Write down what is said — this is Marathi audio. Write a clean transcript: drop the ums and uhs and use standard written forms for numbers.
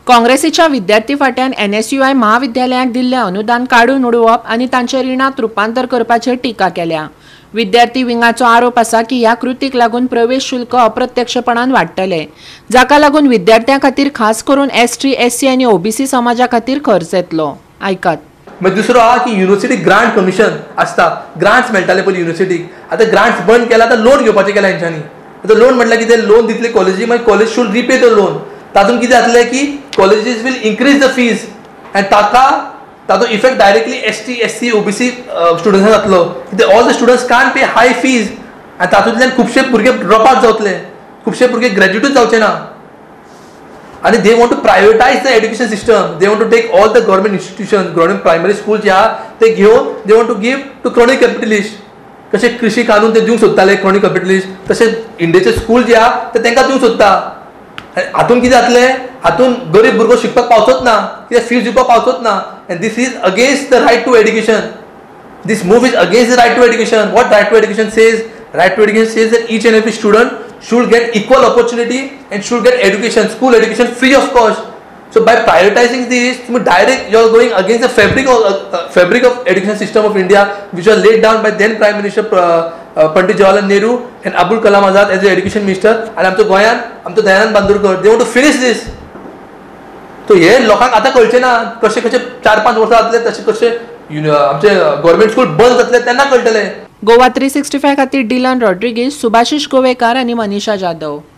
काँग्रेसीच्या विद्यार्थी फाट्यान NSUI महाविद्यालयाक दिल्ले अनुदान काढून उडोवप आनी तांचे रिणांत रुपांतर करपाचेर टिका केल्या। विद्यार्थी विंगाचो आरोप आसा की ह्या कृतीक लागून प्रवेश शुल्क अप्रत्यक्षपणान वाडटले, जाका लागून विद्यार्थ्यां खातीर खास करून ST, SC आनी OBC समाजा खातीर खर्च येतलो। आयकात। मागीर दुसरो आहा की युनिव्हर्सिटी ग्रांट कमिशन आसता, ग्रांट्स मेळटाले पयलीं युनिव्हर्सिटीक, आतां ग्रांट्स बंद केला, आतां लोन घेवपाचें केला हेंच्यांनी। आतां लोन म्हटल्यार कितें, लोन दितले कॉलेजीक, मागीर college should repay the loan. तातूंत कितें जातलें की colleges will increase the fees आनी ताचो effect directly ST, SC, OBC स्टुडंट्सांक जातलो, कित्याक all the students can't pay high fees आनी तातूंतल्यान खुबशे भुरगे ड्रॉप आउट जावतले, खुबशे भुरगे ग्रॅज्युएटूच जावचे ना। आणि they want to privatise the education system, they want to take all the government institution, government primary school जे आहा ते घेवन they want to give to chronic capitalist. कशें कृषी कानून ते दिवंक सोदताले क्रोनिक कॅपिटलिस्ट, तशें इंडियेचे स्कूल जे आहा ते तांकां दिवंक सोदता। हातून कितें जातलें, हातून गरीब भुरगो शिकपाक पावचोच ना, कित्याक फीज दिवपाक पावचोच ना, and this is against the right to education. This move is against the right to education. What right to education says? Right to education says that each and every student should get equal opportunity and should get education, school education free of cost. So by prioritizing this, direct you are going against the fabric of education system of India, which was laid down by then Prime Minister Pandit Jawaharlal Nehru and Abul Kalam Azad as the education minister, and आमचो गोंयान आमचो Dayanand Bandodkar, they want to finish this. तो हे लोकांक आतां कळचें ना, कशें 4-5 वर्सां जातले, तशें कशें आमचे गव्हर्मेंट स्कूल बंद जातले तेन्ना कळटलें। गोवा 365 खातीर डिलन रॉड्रिगीज, सुभाशीश गोवेकार आनी मनीषा जाधव।